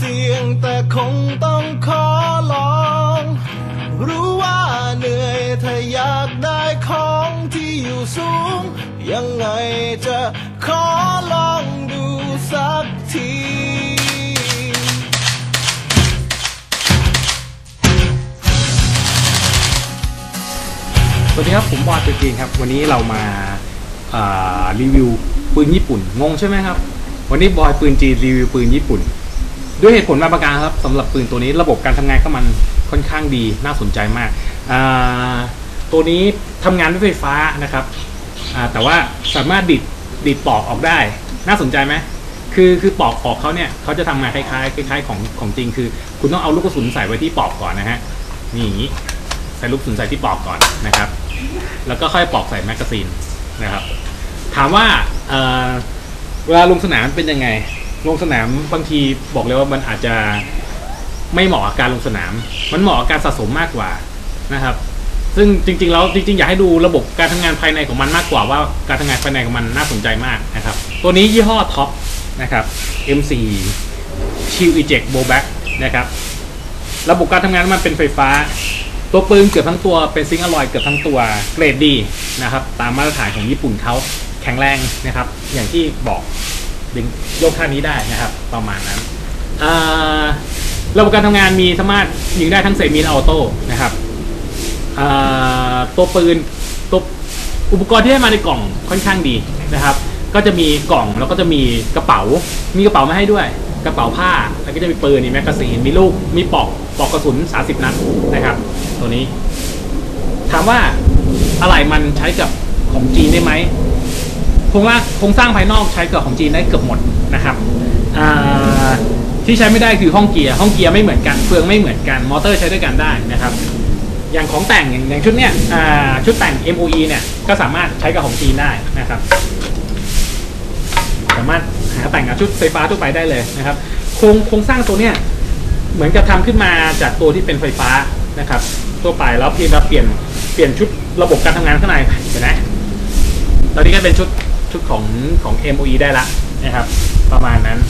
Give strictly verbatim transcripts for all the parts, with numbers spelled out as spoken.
พียงแต่คงต้องขอลองรู้ว่าเหนื่อยถ้าอยากได้ของที่อยู่สูงยังไงจะขอลองดูสักทีสวัสดีครับผมบอยตัวจริงครับวันนี้เรามารีวิวปืนญี่ปุ่นงงใช่ไหมครับวันนี้บอยปืนจีนรีวิวปืนญี่ปุ่นด้วยเหตุผลมาประการครับสำหรับปืนตัวนี้ระบบการทำงานของมันค่อนข้างดีน่าสนใจมากตัวนี้ทำงานด้วยไฟฟ้านะครับแต่ว่าสามารถดิดดิดปอกออกได้น่าสนใจไหมคือคือปอกออกเขาเนี่ยเขาจะทำงานคล้ายๆคล้ายๆของของจริงคือคุณต้องเอาลูกกระสุนใส่ไว้ที่ปอกก่อนนะฮะนี่อย่างนี้ใส่ลูกกระสุนใส่ที่ปอกก่อนนะครับแล้วก็ค่อยปอกใส่แมกกาซีนนะครับถามว่าเ, เวลาลงสนามเป็นยังไงลงสนามบางทีบอกเลยว่ามันอาจจะไม่เหมาะกับการลงสนามมันเหมาะกับการสะสมมากกว่านะครับซึ่งจริงๆแล้วจริงๆอยากให้ดูระบบการทำงานภายในของมันมากกว่าว่าการทำงานภายในของมันน่าสนใจมากนะครับตัวนี้ยี่ห้อท็อปนะครับ เอ็ม โฟร์ Shield Eject Blowback นะครับระบบการทำงานมันเป็นไฟฟ้าตัวปืนเกือบทั้งตัวเป็นซิงค์อลลอยเกือบทั้งตัวเกรดดีนะครับตามมาตรฐานของญี่ปุ่นเขาแข็งแรงนะครับอย่างที่บอกดึงยกท่านี้ได้นะครับประมาณนั้นระบบการทำงานมีสามารถยิงได้ทั้งเซมิออโต้นะครับตัวปืนตัวอุปกรณ์ที่ได้มาในกล่องค่อนข้างดีนะครับก็จะมีกล่องแล้วก็จะมีกระเป๋ามีกระเป๋ามาให้ด้วยกระเป๋าผ้าแล้วก็จะมีปืนมีแมกกาซีนมีลูกมีปอกปอกกระสุนสามสิบนัดนะครับตัวนี้ถามว่าอะไรมันใช้กับของจีนได้ไหมโครงสร้างโครงสร้างภายนอกใช้กับของจีนได้เกือบหมดนะครับที่ใช้ไม่ได้คือห้องเกียร์ห้องเกียร์ไม่เหมือนกันเฟืองไม่เหมือนกันมอเตอร์ใช้ด้วยกันได้นะครับอย่างของแต่งอย่างอย่างชุดเนี้ยชุดแต่ง เอ็ม โอ อี เนี่ยก็สามารถใช้กับของจีนได้นะครับสามารถหาแต่งกับชุดไฟฟ้าทั่วไปได้เลยนะครับโครงโครงสร้างตัวเนี้ยเหมือนกับทำขึ้นมาจากตัวที่เป็นไฟฟ้านะครับทั่วไปแล้วเพียงแต่เปลี่ยนเปลี่ยนชุดระบบการทำงานข้างในเห็นไหมตอนนี้ก็เป็นชุดชุดของของ เอ็ม โอ อี ได้ละนะครับประมาณนั้น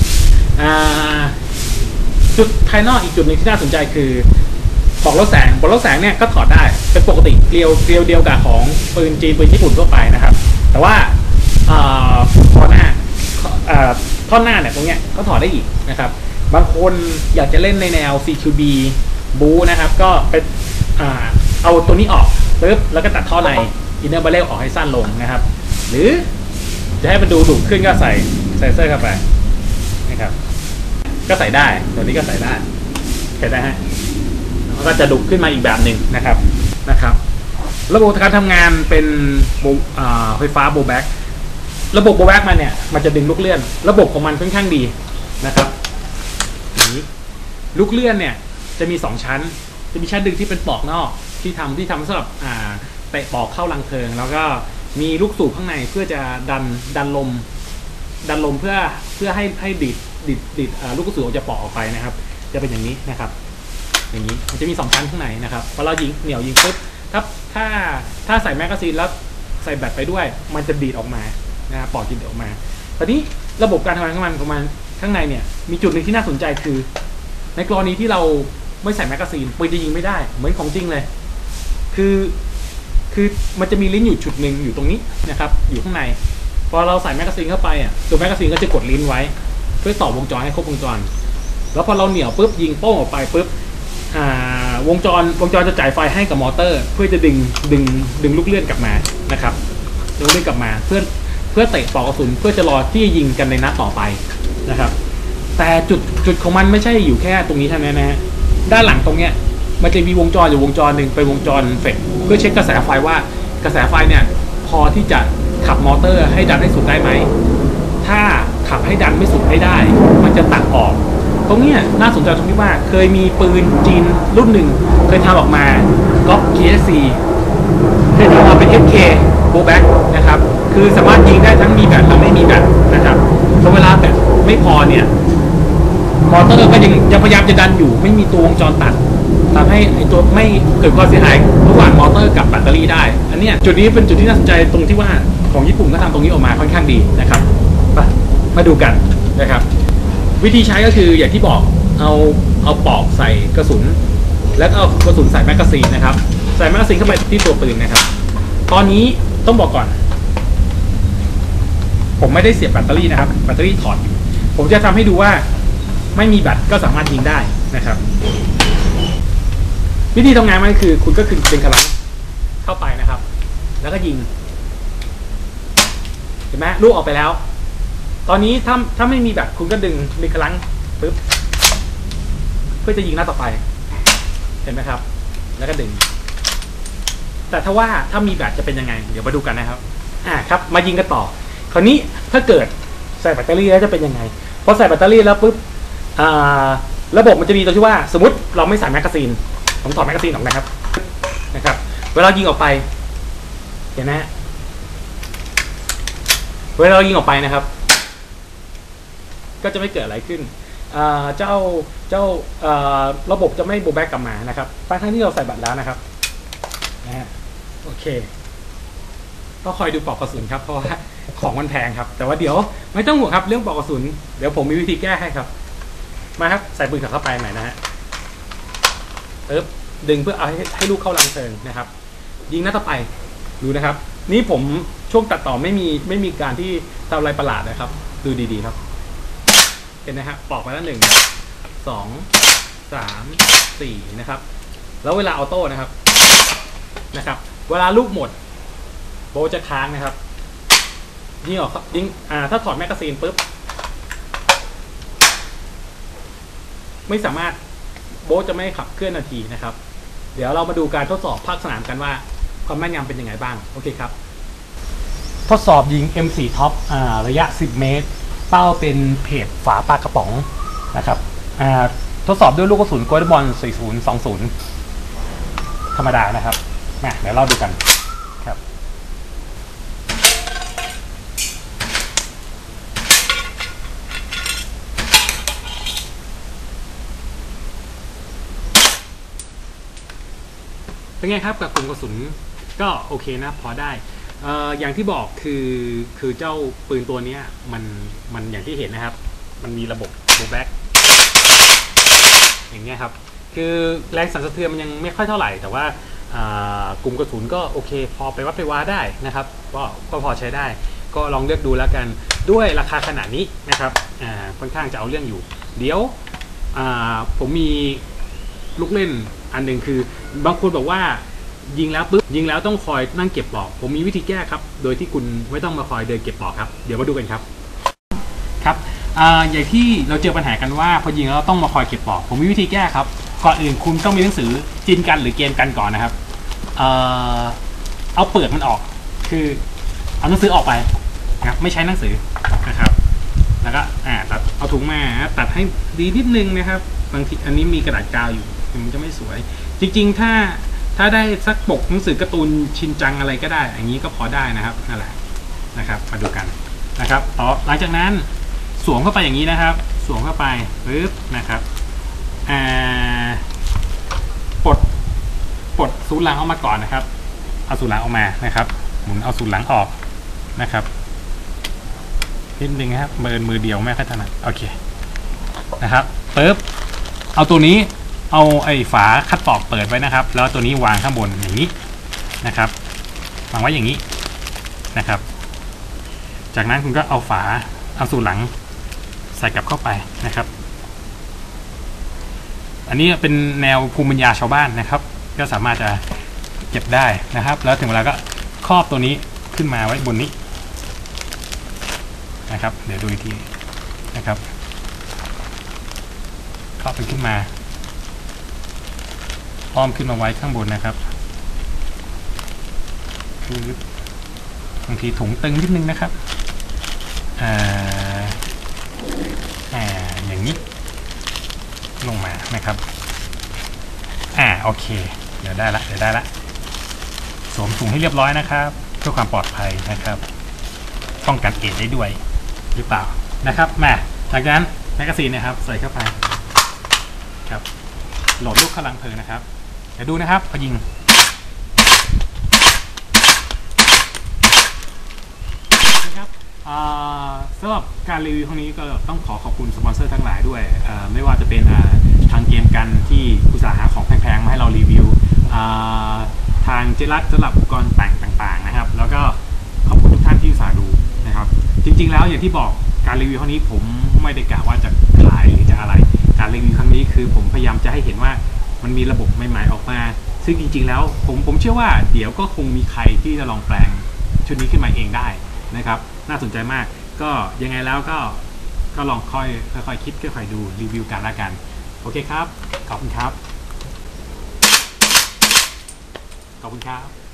จุดภายนอกอีกจุดหนึ่งที่น่าสนใจคือปลอกลดแสงปลอกลดแสงเนี่ยก็ถอดได้เป็นปกติเกลียวเกลียวเดียวกับของปืนจีนปืนญี่ปุ่นทั่วไปนะครับแต่ว่าท่อหน้าท่อหน้าเนี่ยตรงเนี้ยเขาถอดได้อีกนะครับบางคนอยากจะเล่นในแนว ซี คิว บี บูนะครับก็เป็นเอาตัวนี้ออกปึ๊บแล้วก็ตัดท่อในอินเนอร์บาเรลออกให้สั้นลงนะครับหรือจะให้มันดูดุขึ้นก็ใส่ไซเซอร์เข้าไปนะครับก็ใส่ได้ตัวนี้ก็ใส่ได้เห็นไหมฮะแล้วก็จะดุขึ้นมาอีกแบบหนึ่งนะครับนะครับระบบการทำงานเป็นไฟฟ้าโบแบ็กระบบโบแบ็กมันเนี่ยมันจะดึงลูกเลื่อนระบบของมันค่อนข้างดีนะครับนี้ลูกเลื่อนเนี่ยจะมีสองชั้นจะมีชั้นดึงที่เป็นปลอกนอกที่ทำที่ทำสำหรับเตะปลอกเข้ารังเพลิงแล้วก็มีลูกสูบข้างในเพื่อจะดันดันลมดันลมเพื่อเพื่อให้ให้ดิดดิดดิดลูกกระสุนออกจากปลอกออกไปนะครับจะเป็นอย่างนี้นะครับอย่างนี้มันจะมีสองชั้นข้างในนะครับพอเรายิงเหนี่ยวยิงปุ๊บถ้าถ้าถ้าใส่แมกกาซีนแล้วใส่แบตไปด้วยมันจะดีดออกมานะครับปลอกจะดีดออกมาตอนนี้ระบบการทำงานของมันของมันข้างในเนี่ยมีจุดหนึ่งที่น่าสนใจคือในกรณีที่เราไม่ใส่แมกกาซีนปืนจะยิงไม่ได้เหมือนของจริงเลยคือคือมันจะมีลิ้นอยู่จุดหนึ่งอยู่ตรงนี้นะครับอยู่ข้างในพอเราใส่แมกกาซีนเข้าไปอ่ะตัวแมกกาซีนก็จะกดลิ้นไว้เพื่อต่อวงจรให้ครบวงจรแล้วพอเราเหนี่ยวปุ๊บยิงโป้งออกไปปุ๊บวงจรวงจรจะจ่ายไฟให้กับมอเตอร์เพื่อจะดึงดึงดึงลูกเลื่อนกลับมานะครับดึงลูกเลื่อนกลับมาเพื่อเพื่อเตะปลอกกระสุนเพื่อจะรอที่จะยิงกันในนัดต่อไปนะครับแต่จุดจุดของมันไม่ใช่อยู่แค่ตรงนี้เท่านั้นนะฮะด้านหลังตรงเนี้ยมันจะมีวงจรอยู่วงจรหนึ่งเป็นวงจรเฟกเพื่อเช็คกระแสไฟว่ากระแสไฟเนี่ยพอที่จะขับมอเตอร์ให้ดันให้สุดได้ไหมถ้าขับให้ดันไม่สุดไม่ได้มันจะตัดออกตรงนี้น่าสนใจตรงที่ว่าเคยมีปืนจีนรุ่นหนึ่งเคยทำออกมาก๊อป เค เอส ซี เคยทำออกมาเป็น เอฟ เค Blowback นะครับคือสามารถยิงได้ทั้งมีแบตและไม่มีแบตนะครับพอเวลาแบตไม่พอเนี่ยมอเตอร์ก็ยังยังพยายามจะดันอยู่ไม่มีตัววงจรตัดทำให้ไอตัวไม่เกิดความเสียหายระหว่างมอเตอร์กับแบตเตอรี่ได้อันนี้จุดนี้เป็นจุดที่น่าสนใจตรงที่ว่าของญี่ปุ่นก็ทำตรงนี้ออกมาค่อนข้างดีนะครับมามาดูกันนะครับวิธีใช้ก็คืออย่างที่บอกเอาเอาปอกใส่กระสุนแล้วก็เอากระสุนใส่แมกกาซีนนะครับใส่แมกกาซีนเข้าไปที่ตัวปืนนะครับตอนนี้ต้องบอกก่อนผมไม่ได้เสียบแบตเตอรี่นะครับแบตเตอรี่ถอดอยู่ผมจะทำให้ดูว่าไม่มีแบตก็สามารถยิงได้นะครับวิธีทำงานมันคือคุณก็คือดึงกระลังเข้าไปนะครับแล้วก็ยิงเห็นไหมลูกออกไปแล้วตอนนี้ถ้าถ้าไม่มีแบตคุณก็ดึงดึงกระลังปึ๊บเพื่อจะยิงนัดต่อไปเห็นไหมครับแล้วก็ดึงแต่ถ้าว่าถ้ามีแบตจะเป็นยังไงเดี๋ยวมาดูกันนะครับอ่าครับมายิงกันต่อคราวนี้ถ้าเกิดใส่แบตเตอรี่แล้วจะเป็นยังไงพอใส่แบตเตอรี่แล้วปุ๊บอ่าระบบมันจะมีตัวที่ว่าสมมติเราไม่ใส่แมกกาซีนผมถอดแมกกาซีนออกนะครับนะครับเวลายิงออกไปเห็นไหมเวลาเรายิงออกไปนะครับก็จะไม่เกิดอะไรขึ้นเจ้าเจ้าระบบจะไม่โบแบ็กกลับมานะครับทั้งที่เราใส่บัตรแล้วนะครับนะฮะโอเคก็คอยดูปลอกกระสุนครับเพราะว่าของมันแพงครับแต่ว่าเดี๋ยวไม่ต้องห่วงครับเรื่องปลอกกระสุนเดี๋ยวผมมีวิธีแก้ให้ครับมาครับใส่ปืนเข้าไปใหม่นะฮะเอ๊บดึงเพื่อเอาให้ให้ลูกเข้ารังเพลิงนะครับยิงนัดต่อไปดูนะครับนี่ผมช่วงตัดต่อไม่มีไม่มีการที่ทำอะไรประหลาดนะครับดูดีๆครับเห็นนะครับปอกไปแล้วหนึ่งสองสามสี่นะครับแล้วเวลาออโต้นะครับนะครับเวลาลูกหมดโบจะค้างนะครับยิงออกยิงอ่าถ้าถอดแมกกาซีนปุ๊บไม่สามารถโบจะไม่ขับเคลื่อนนาทีนะครับเดี๋ยวเรามาดูการทดสอบภาคสนามกันว่าความแม่นยำเป็นยังไงบ้างโอเคครับทดสอบยิง เอ็ม โฟร์ ท็อปอ่าระยะสิบเมตรเป้าเป็นเพจฝาปากกระป๋องนะครับอ่าทดสอบด้วยลูกกระสุนโกลเด้นบอลสี่ศูนย์สองศูนย์ธรรมดานะครับมาเดี๋ยวเราดูกันครับเป็นไงครับกับกลุ่มกระสุนก็โอเคนะพอได้เอ่ออย่างที่บอกคือคือเจ้าปืนตัวนี้มันมันอย่างที่เห็นนะครับมันมีระบบโบแบ็กอย่างเงี้ยครับคือแรงสั่นสะเทือนมันยังไม่ค่อยเท่าไหร่แต่ว่ากลุ่มกระสุนก็โอเคพอไปวัดไปว้าได้นะครับก็ก็พอใช้ได้ก็ลองเลือกดูแล้วกันด้วยราคาขนาดนี้นะครับอ่าค่อนข้างจะเอาเรื่องอยู่เดี๋ยวอ่าผมมีลูกเล่นอันหนึ่งคือบางคนบอกว่ายิงแล้วปุ๊บยิงแล้วต้องคอยนั่งเก็บปลอกผมมีวิธีแก้ครับโดยที่คุณไม่ต้องมาคอยเดินเก็บปลอกครับเดี๋ยวมาดูกันครับครับอ่าอย่างที่เราเจอปัญหากันว่าพอยิงแล้วต้องมาคอยเก็บปลอกผมมีวิธีแก้ครับก่อนอื่นคุณต้องมีหนังสือจีนกันหรือเกมกันก่อนนะครับเอ่อเอาเปลือกมันออกคือเอาหนังสือออกไปนะครับไม่ใช้หนังสือนะครับแล้วก็อ่าตัดเอาถุงมาตัดให้ดีนิดนึงนะครับบางทีอันนี้มีกระดาษกาวอยู่มันจะไม่สวยจริงๆถ้าถ้าได้สักปกหนังสือการ์ตูนชินจังอะไรก็ได้อย่างนี้ก็พอได้นะครับนั่นแหละนะครับมาดูกันนะครับต่อหลังจากนั้นสวมเข้าไปอย่างนี้นะครับสวมเข้าไปปึ๊บนะครับอ่าปลดปลดศูนย์หลังออกมาก่อนนะครับเอาศูนย์หลังออกมานะครับหมุนเอาศูนย์หลังออกนะครับนิดนึงครับมือมือเดียวไม่ค่อยถนัดโอเคนะครับปึ๊บเอาตัวนี้เอาไอ้ฝาคัดปอกเปิดไว้นะครับแล้วตัวนี้วางข้างบนอย่างนี้นะครับวางไว้อย่างนี้นะครับจากนั้นคุณก็เอาฝาเอาสูตรหลังใส่กลับเข้าไปนะครับอันนี้เป็นแนวภูมิปัญญาชาวบ้านนะครับก็สามารถจะเก็บได้นะครับแล้วถึงเวลาก็ครอบตัวนี้ขึ้นมาไว้บนนี้นะครับเดี๋ยวดูอีกทีนะครับครอบมันขึ้นมาอ้อมขึ้นมาไว้ข้างบนนะครับคือบางทีถุงตึงนิดนึงนะครับอ่าอ่าอย่างนี้ลงมานะครับอ่าโอเคเดี๋ยวได้ละเดี๋ยวได้ละสวมถุงให้เรียบร้อยนะครับเพื่อความปลอดภัยนะครับป้องกันเอดได้ด้วยหรือเปล่านะครับมาจากนั้นแมกกาซีนนะครับใส่เข้าไปครับโหลดลูกเข้ารังเพลิงนะครับเดี๋ยวดูนะครับพอยิงนะครับสำหรับการรีวิวครั้งนี้ก็ต้องขอขอบคุณสปอนเซอร์ทั้งหลายด้วยไม่ว่าจะเป็นทางเกมกันที่อุตสาหะของแพงๆมาให้เรารีวิวทางเจรัตสำหรับอุปกรณ์แต่งต่างๆนะครับแล้วก็ขอบคุณทุกท่านที่อุตส่าห์ดูนะครับจริงๆแล้วอย่างที่บอกการรีวิวครั้งนี้ผมไม่ได้กะว่าจะขายหรือจะอะไรการรีวิวครั้งนี้คือผมพยายามจะให้เห็นว่ามันมีระบบใหม่ๆออกมาซึ่งจริงๆแล้วผมผมเชื่อว่าเดี๋ยวก็คงมีใครที่จะลองแปลงชุดนี้ขึ้นมาเองได้นะครับน่าสนใจมากก็ยังไงแล้วก็ก็ลองค่อยค่อยๆคิดค่อยๆดูรีวิวกันละกันโอเคครับขอบคุณครับขอบคุณครับ